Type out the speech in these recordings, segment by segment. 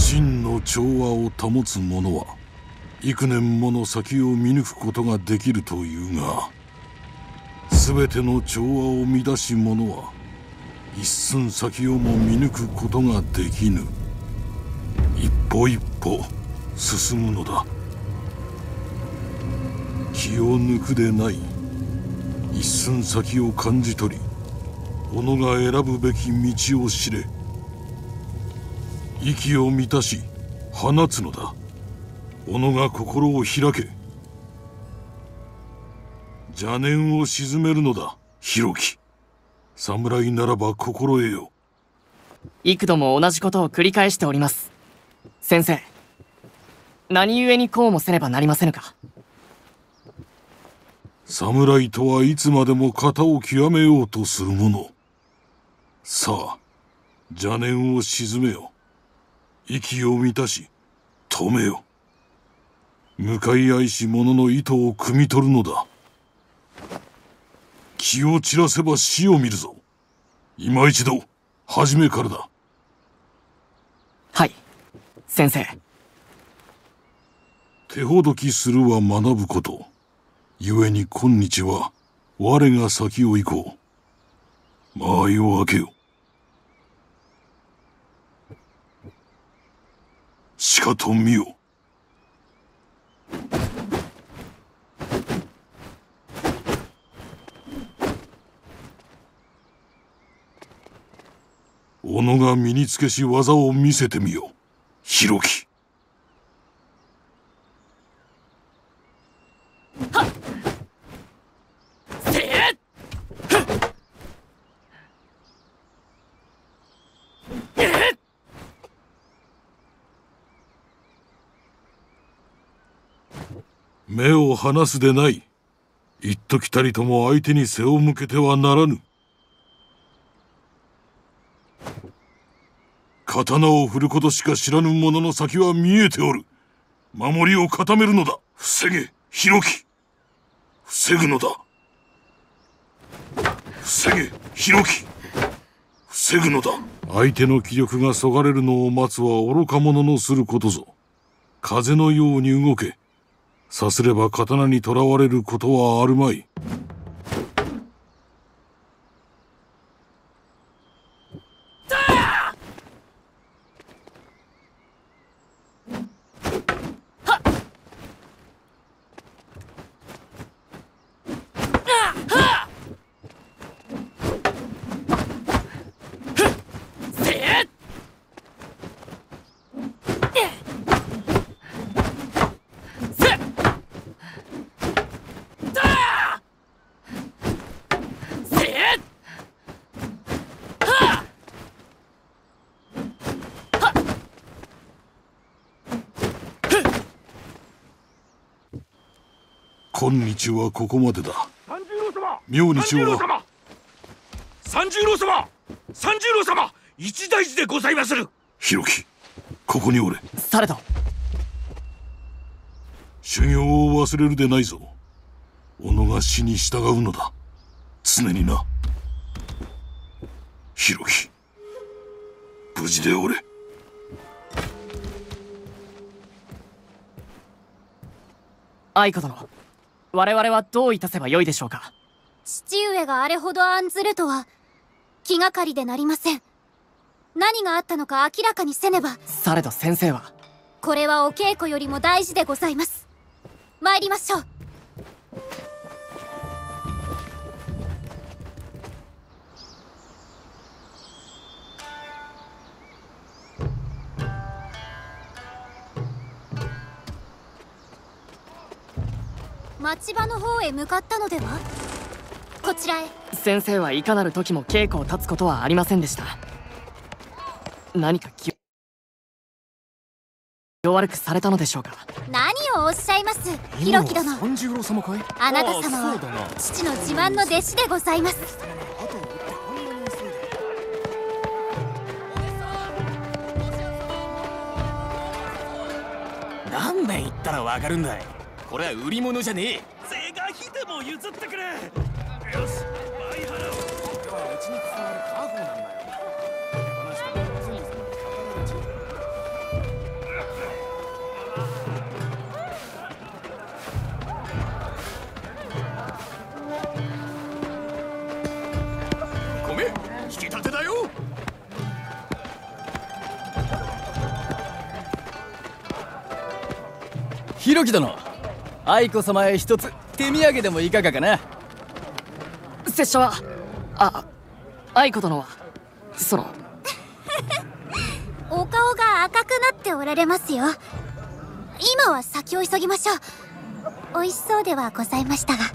真の調和を保つ者は幾年もの先を見抜くことができるというが、全ての調和を乱し者は一寸先をも見抜くことができぬ。一歩一歩進むのだ。気を抜くでない。一寸先を感じ取り、己が選ぶべき道を知れ。息を満たし放つのだ。己が心を開け。邪念を鎮めるのだ、弘樹。侍ならば心得よ。 幾度も同じことを繰り返しております。先生、何故にこうもせねばなりませぬか。 侍とはいつまでも型を極めようとするもの。さあ、邪念を鎮めよ。息を満たし止めよ。向かい合いし者の意図を汲み取るのだ。気を散らせば死を見るぞ。今一度初めからだ。 はい、先生。 手ほどきするは学ぶこと。故に今日は我が先を行こう。間合いを開けよ。しかと見よ。己が身につけし技を見せてみよ、弘樹。 はっ、せえ。 目を離すでない。一時たりとも相手に背を向けてはならぬ。刀を振ることしか知らぬ者の先は見えておる。守りを固めるのだ。防げ、弘樹。防ぐのだ。防げ、弘樹。防ぐのだ。相手の気力がそがれるのを待つは愚か者のすることぞ。風のように動け。さすれば刀にとらわれることはあるまい。今日はここまでだ。明日は三十郎様、三十郎様、一大事でございまする。 弘樹、ここにおれ。 されど。 修行を忘れるでないぞ。己が死に従うのだ。常にな。弘樹、無事でおれ。 愛子殿、我々はどういたせばよいでしょうか。 父上があれほど案ずるとは気がかりでなりません。何があったのか明らかにせねば。 されど先生は。 これはお稽古よりも大事でございます。参りましょう。町場の方へ向かったのでは。こちらへ。 先生はいかなる時も稽古を立つことはありませんでした。何か気を悪くされたのでしょうか。 何をおっしゃいます、弘樹殿。 三十郎様かい。 あなた様は父の自慢の弟子でございます。 何年言ったらわかるんだい。これは売り物じゃねえ。是が非でも譲ってくれ。よし、倍払おう。これはうちに伝わる家宝なんだよ。手放したらご先祖様に語られちゃう。 ひろき殿、愛子様へ一つ手土産でもいかがかな。 拙者は愛子殿はお顔が赤くなっておられますよ。今は先を急ぎましょう。美味しそうではございましたが。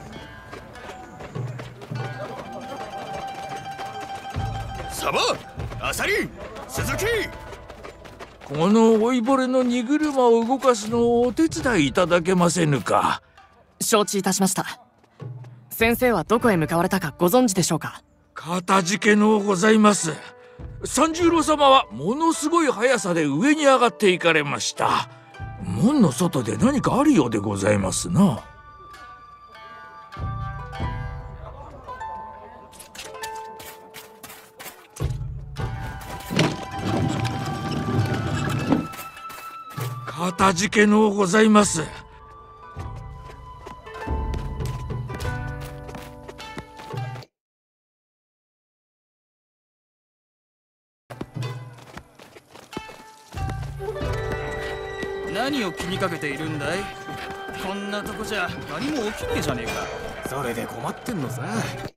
サバ、アサリ、鈴木。 この老いぼれの荷車を動かすのをお手伝いいただけませぬか。 承知いたしました。先生はどこへ向かわれたかご存知でしょうか。 かたじけのうございます。三十郎様はものすごい速さで上に上がっていかれました。門の外で何かあるようでございますな。かたじけのうございます。 何を気にかけているんだい。こんなとこじゃ何も起きねえじゃねえか。それで困ってんのさ。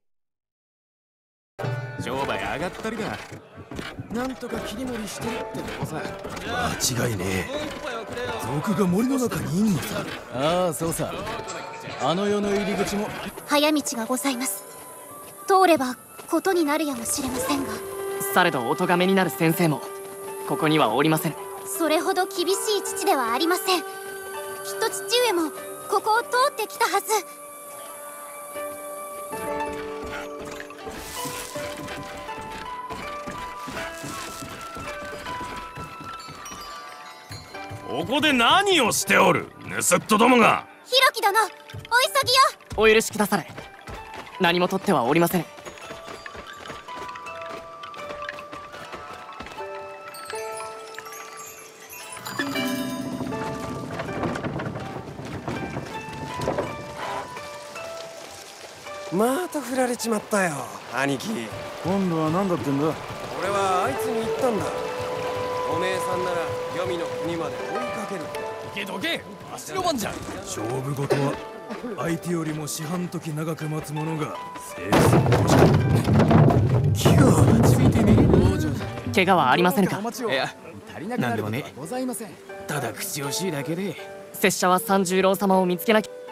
商売上がったりだ。なんとか切り盛りしてるってとこさ。 間違いねえ。賊が森の中にいんのさ。 ああ、そうさ。あの世の入り口も早道がございます。通ればことになるやもしれませんが。 されどお咎めになる先生もここにはおりません。 それほど厳しい父ではありません。きっと父上もここを通ってきたはず。 ここで何をしておる、盗っ人どもが。 ひろき殿、お急ぎよ。 お許しくだされ。何も取ってはおりません。 また振られちまったよ、兄貴。 今度は何だってんだ。 俺はあいつに言ったんだ。おめえさんなら黄泉の国まで追いかけるって。 どけ足の番じゃ。 勝負事は相手よりも四半時長く待つ者が制するものじゃ。 気がついてねえな。 怪我はありませぬか。 いや、足りなくなることはございません。 ただ口惜しいだけで。 拙者は三十郎様を見つけなきゃ。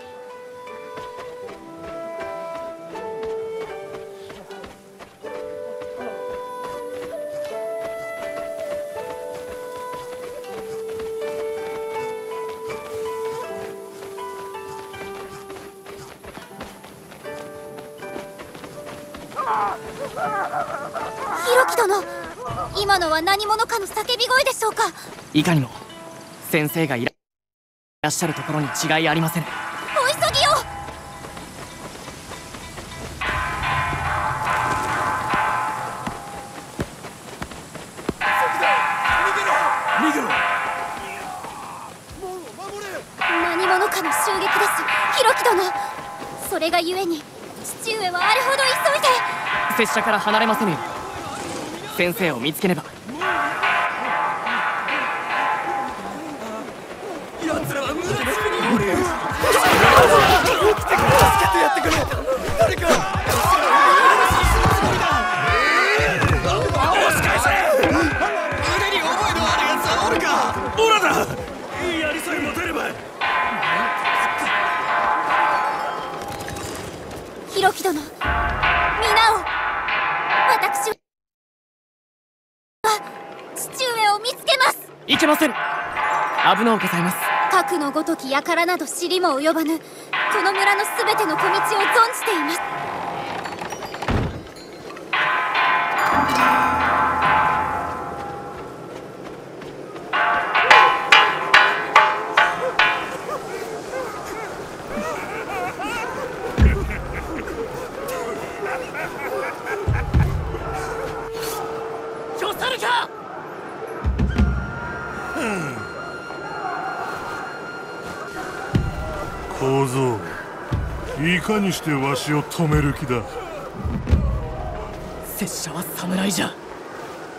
ひろき殿、今のは何者かの叫び声でしょうか。 いかにも先生がいらっしゃるところに違いありません。 お急ぎよ。 逃げろ。 何者かの襲撃です、ひろき殿。それがゆえに父上はあれほど急いで。 拙者から離れませぬよ。先生を見つけねば。 奴らは無駄中におる。 来てくれ、助けてやってくれ、誰か。 押し返せ。腕に覚えのある奴はおるか。オラだ。槍さえ持てれば。 ひろき殿、皆を。私は父上を見つけます。 いけませぬ。危のうございます。 核のごとき輩など知りも及ばぬこの村のすべての小道を存じています。 よさるか。 小僧、いかにしてわしを止める気だ。 拙者は侍じゃ。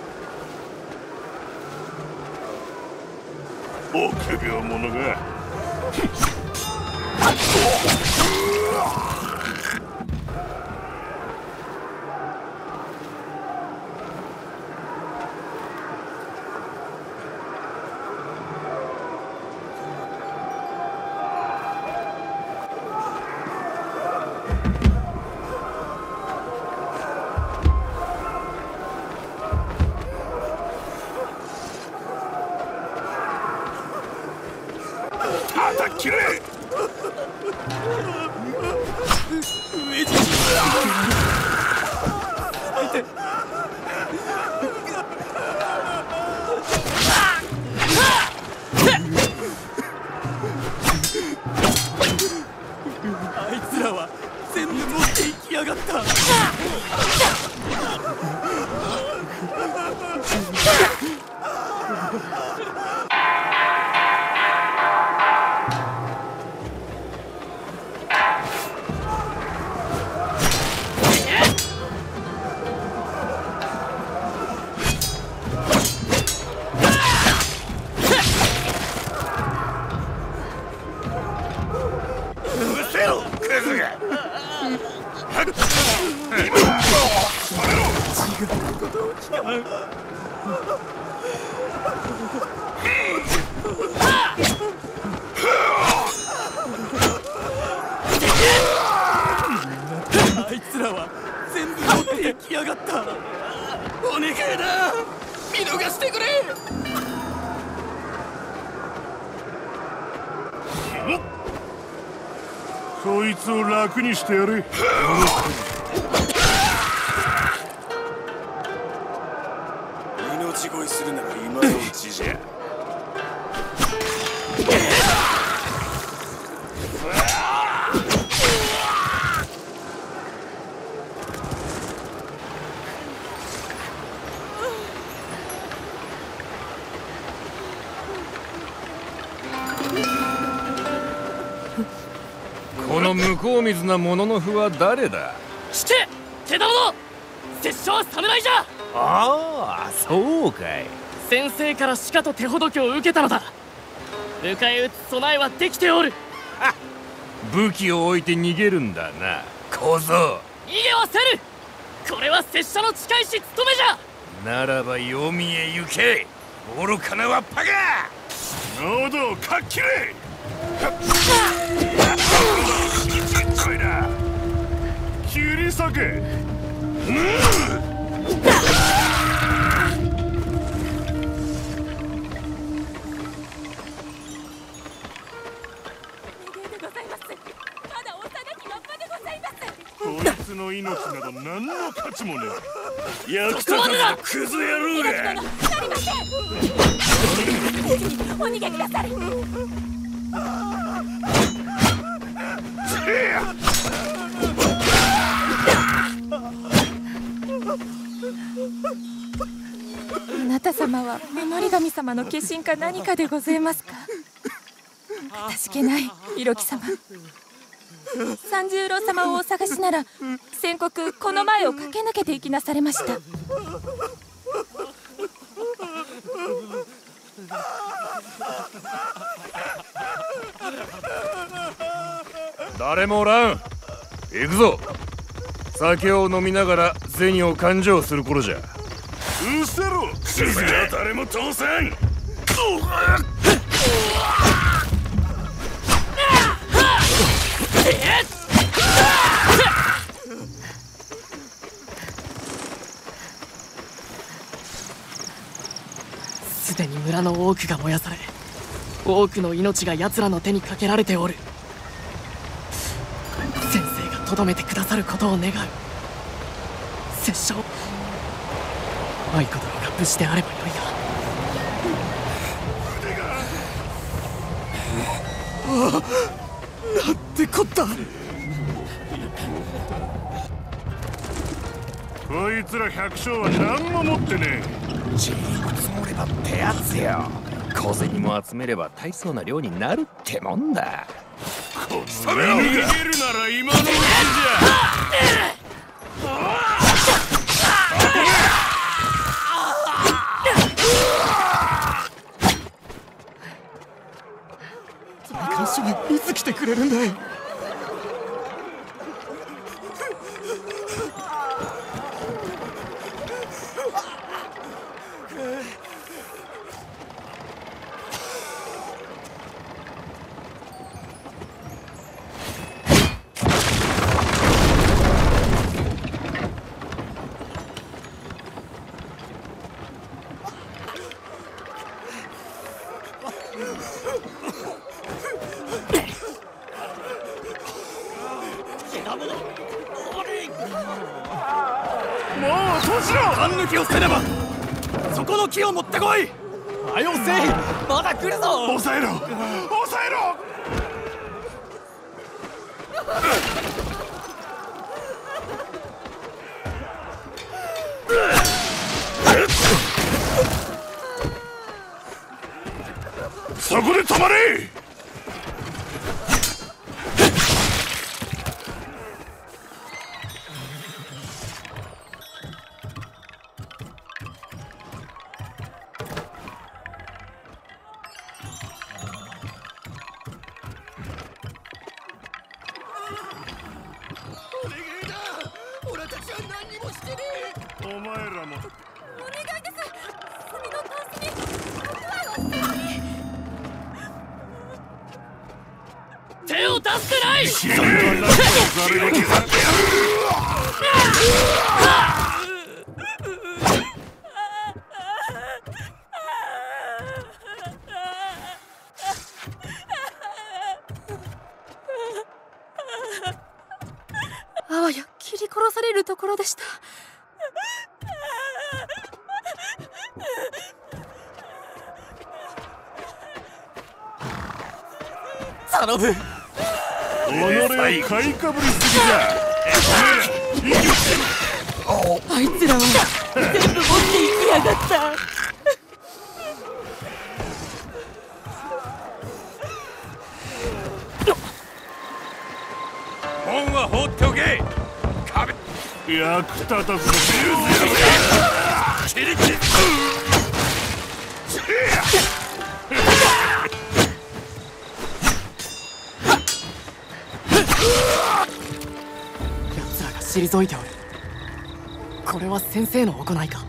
臆病者が。 叩き切れ。上地。あいつらは全部持っていきやがった。あいつらは全部持っていきやがった。お願いだ、見逃してくれ。 そいつを楽にしてやれ。 命乞いするなら今のうちじゃ。 この向こう水なものの符は誰だ。 聞け、手玉殿。拙者は侍じゃ。 ああ、そうかい。 先生からしかと手ほどきを受けたのだ。迎え撃つ備えはできておる。 武器を置いて逃げるんだな、小僧。 逃げはせる。これは拙者の近いし務めじゃ。 ならば黄泉へ行け、愚かなわっぱが。 喉をかっきれ。こいだ、切り裂け。こいつの命など何の価値もねえ。役立たずのクズ野郎が。 なりません。お逃げください。 あなた様は守り神様の化身か何かでございますか。かたじけない色木様。三十郎様をお探しなら先刻この前を駆け抜けていきなされました。 誰もおらん。行くぞ。酒を飲みながら銭を勘定する頃じゃ。 うせろ、クズが。誰も通さん。 すでに村の多くが燃やされ、多くの命が奴らの手にかけられておる。先生がとどめてくださることを願う。拙者を愛子殿が無事であればよいが。 なんてこった。 こいつら百姓は何も持ってねえ。 ちりも積もればってやつよ。小銭も集めれば大層な量になるってもんだ。 こっち逃げるなら今のうちじゃ。 緒にいつ来てくれるんだい。 もう閉じろ。勘抜きをせねばそこの木を持ってこい。 はよせい、まだ来るぞ。 抑えろ抑えろ。 そこで止まれ。 俺たちは何にもしてねえ。 お前らも。 お願いです。墨のタンスに僕はお世話に。 手を出してない。 あわや切り殺されるところでした。 頼む。 己を買いかぶりすぎじゃ。 あいつらは全部持っていきやがった。 門は放っておけ。壁役立たずのキリキリ。 奴らが退いておる。これは先生の行いか。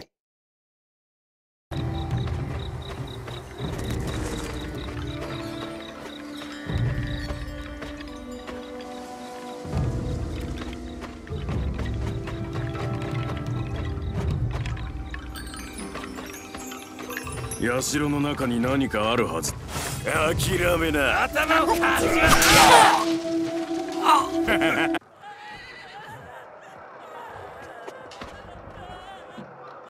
社の中に何かあるはず。諦めな。頭をかじら